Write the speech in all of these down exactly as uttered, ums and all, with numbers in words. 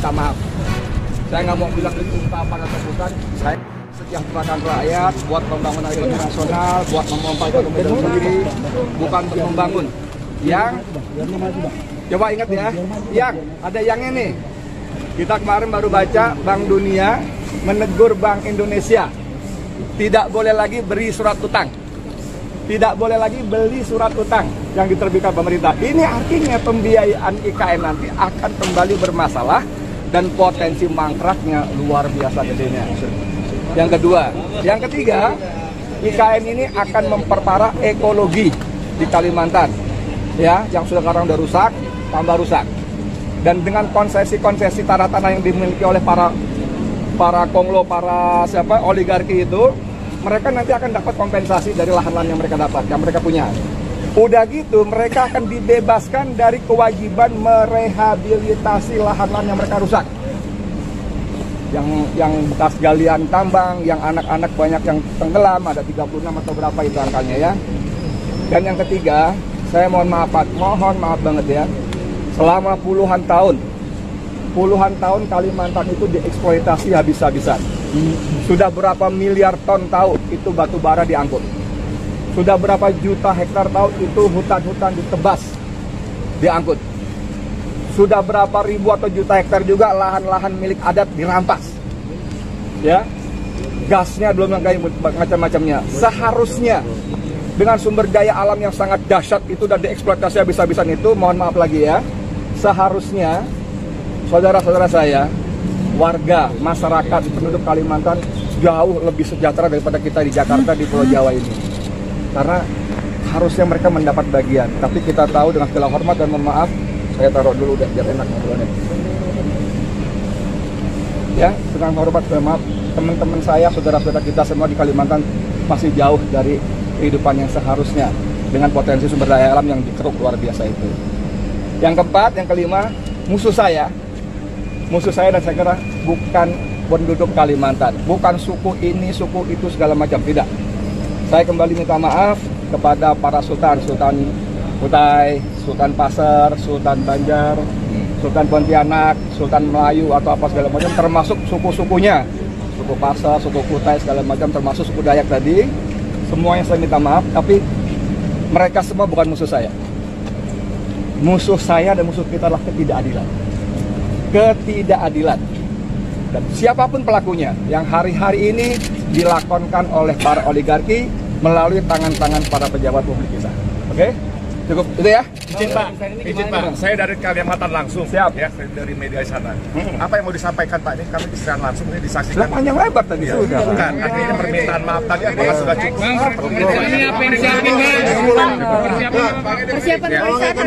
minta maaf. Saya nggak mau bilang itu apa atau bukan. Saya sejahterakan rakyat, buat pembangunan ekonomi nasional, buat memompa ekonomi dalam negeri, bukan untuk membangun. Yang coba ingat ya, yang ada yangnya nih. Kita kemarin baru baca Bank Dunia menegur Bank Indonesia, tidak boleh lagi beri surat utang, tidak boleh lagi beli surat utang yang diterbitkan pemerintah. Ini artinya pembiayaan I K N nanti akan kembali bermasalah dan potensi mangkraknya luar biasa gedenya. Yang kedua, yang ketiga, I K N ini akan memperparah ekologi di Kalimantan, ya, yang sudah sekarang udah rusak, tambah rusak. Dan dengan konsesi-konsesi tanah tanah yang dimiliki oleh para para konglo, para siapa oligarki itu, mereka nanti akan dapat kompensasi dari lahan-lahan yang mereka dapat, yang mereka punya. Udah gitu, mereka akan dibebaskan dari kewajiban merehabilitasi lahan-lahan yang mereka rusak. Yang yang bekas galian tambang, yang anak-anak banyak yang tenggelam, ada tiga puluh enam atau berapa itu angkanya ya. Dan yang ketiga, saya mohon maaf, mohon maaf banget ya. Selama puluhan tahun, puluhan tahun Kalimantan itu dieksploitasi habis-habisan. Sudah berapa miliar ton tahu itu batu bara diangkut. Sudah berapa juta hektar tahu itu hutan-hutan ditebas, diangkut. Sudah berapa ribu atau juta hektar juga lahan-lahan milik adat dirampas. Ya, gasnya belum lengkap macam-macamnya. Seharusnya dengan sumber daya alam yang sangat dahsyat itu dan dieksploitasi habis-habisan itu, mohon maaf lagi ya, seharusnya saudara-saudara saya, warga, masyarakat, penduduk Kalimantan jauh lebih sejahtera daripada kita di Jakarta, di Pulau Jawa ini. Karena harusnya mereka mendapat bagian. Tapi kita tahu dengan segala hormat dan mohon maaf, saya taruh dulu udah biar enak ngobrolnya. Ya, dengan hormat dan maaf, teman-teman saya, saudara-saudara kita semua di Kalimantan masih jauh dari kehidupan yang seharusnya dengan potensi sumber daya alam yang dikeruk luar biasa itu. Yang keempat, yang kelima, musuh saya, musuh saya dan saya kira bukan penduduk Kalimantan, bukan suku ini, suku itu segala macam, tidak. Saya kembali minta maaf kepada para sultan, Sultan Kutai, Sultan Pasar, Sultan Banjar, Sultan Pontianak, Sultan Melayu atau apa segala macam, termasuk suku-sukunya, suku Pasar, suku Kutai segala macam, termasuk suku Dayak tadi. Semuanya saya minta maaf, tapi mereka semua bukan musuh saya. Musuh saya dan musuh kita adalah ketidakadilan. Ketidakadilan. Dan siapapun pelakunya, yang hari-hari ini dilakonkan oleh para oligarki melalui tangan-tangan para pejabat publik kita. Oke? Cukup itu ya? Izin Pak, izin Pak. Saya dari Kalimantan langsung. Siap. Ya, dari media sana. Hmm. Apa yang mau disampaikan Pak? Ini kami diserang langsung, ini disaksikan. Sudah panjang lebar tadi ya. sudah. Bukan, artinya permintaan maaf tadi apakah sudah cukup? Bang, ini apa yang disiapin Bang? Persiapan Persiapan persiapan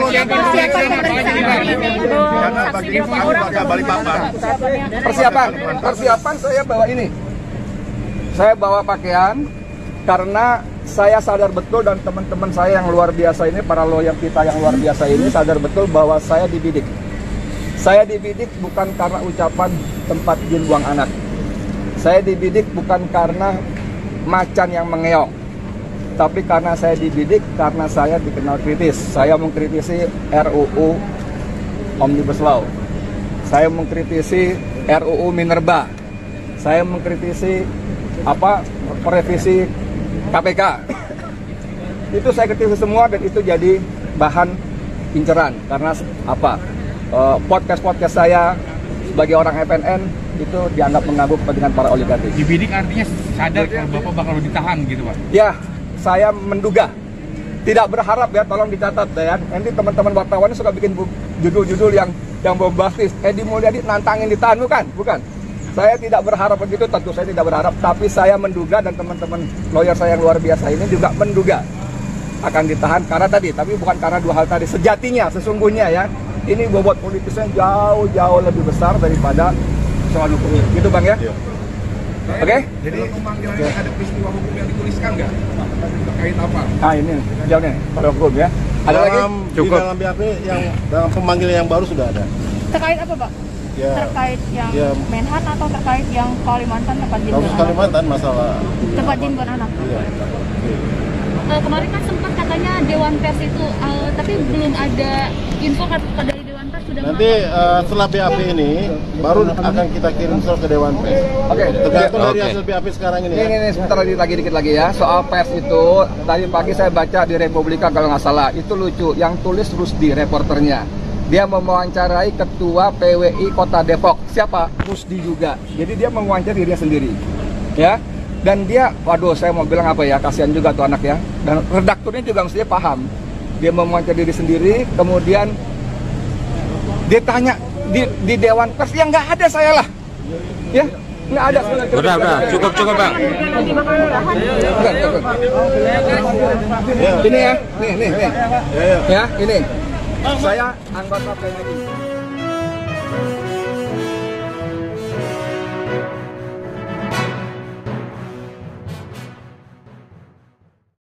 Karena bagi warga Balikpapan. Persiapan, persiapan saya bawa ini. Saya bawa pakaian karena saya sadar betul dan teman-teman saya yang luar biasa ini, para lawyer kita yang luar biasa ini sadar betul bahwa saya dibidik. Saya dibidik bukan karena ucapan tempat jin buang anak. Saya dibidik bukan karena macan yang mengeong. Tapi karena saya dibidik karena saya dikenal kritis. Saya mengkritisi R U U Omnibus Law. Saya mengkritisi R U U Minerba. Saya mengkritisi apa revisi K P K. Itu saya kritisi semua dan itu jadi bahan inceran karena apa? Podcast-podcast saya sebagai orang F N N itu dianggap mengganggu kepentingan para oligarki. Dibidik artinya sadar kalau Bapak bakal ditahan gitu Pak? Ya, saya menduga. Tidak berharap ya, tolong dicatat ya. Nanti teman-teman wartawan suka bikin judul-judul yang yang bombastis. Edi Mulyadi nantangin ditahan, bukan? Bukan. Saya tidak berharap begitu, tentu saya tidak berharap, tapi saya menduga dan teman-teman lawyer saya yang luar biasa ini juga menduga akan ditahan karena tadi, tapi bukan karena dua hal tadi. Sejatinya, sesungguhnya ya, ini bobot politisnya jauh-jauh lebih besar daripada soal hukumnya. Gitu Bang ya? Oke? Okay? Jadi pemanggilannya ada peristiwa hukum yang dituliskan nggak? Terkait apa? Nah ini, jawabnya pada hukum ya. Ada lagi? Cukup. Di dalam B A P yang dalam pemanggilan yang baru sudah ada. Terkait apa Pak? Ya, terkait yang ya, Menhan atau terkait yang Kalimantan tempat jin kasus Kalimantan masalah tempat jin beranak. Iya. Uh, kemarin kan sempat katanya Dewan Pers itu, uh, tapi belum ada info dari Dewan Pers sudah Nanti eh, setelah B A P ini baru akan kita kirim surat ke Dewan Pers. Oke. Tergantung dari Oke. hasil B A P sekarang ini Ini, ya. ini, ini sebentar lagi, lagi dikit lagi ya. Soal pers itu, tadi pagi saya baca di Republika kalau nggak salah. Itu lucu, yang tulis Rusdi, reporternya. Dia mewawancarai ketua P W I Kota Depok. Siapa? Rusdi juga. Jadi dia mewawancarai dirinya sendiri. Ya. Dan dia, waduh saya mau bilang apa ya, kasihan juga tuh anak ya. Dan redakturnya juga mestinya paham. Dia mewawancarai diri sendiri, kemudian dia tanya di, di Dewan Pers, ya nggak ada saya lah. Ya, nggak ada. Udah, udah, cukup, cukup bang. Enggak, cukup. Ini ya, nih, nih, nih. Ya, ini. Saya anggota P W I.